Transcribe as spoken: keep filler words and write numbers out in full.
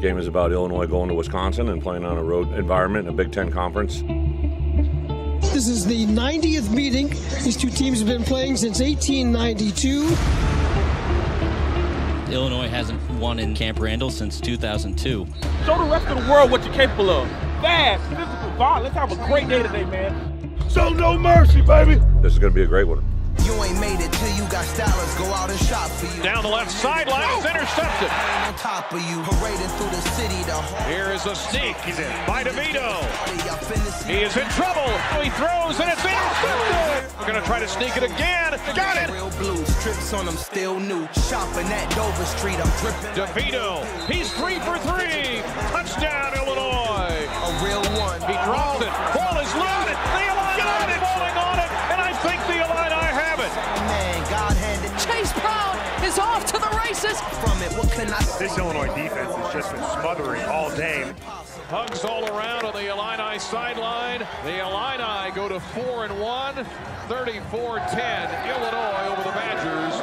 Game is about Illinois going to Wisconsin and playing on a road environment in a Big Ten conference. This is the ninetieth meeting. These two teams have been playing since eighteen ninety-two. Illinois hasn't won in Camp Randall since two thousand two. Show the rest of the world what you're capable of. Fast, physical, violent. Let's have a great day today, man. Show no mercy, baby. This is going to be a great one. You ain't made it till you got stylers go out and shop for you. Down the left sideline, it's intercepted. On top of you, parading through the city. The Here is a sneak. He's in by DeVito. He is in trouble. He throws and it's intercepted. We're gonna try to sneak it again. Got it. Real blues, trips on them still new. Shopping at Dover Street, I'm dripping. DeVito, he's three for three. Touchdown, Illinois. A real one. He drops it. Ball is loaded. The Illini falling on it, and I think the Illini have it. Man, God handed. Chase Brown is off to the races. From it, what can I say? This Illinois defense has just been smothering all day. Hugs all around on the Illini sideline. The Illini go to four and one, thirty-four ten. Illinois over the Badgers.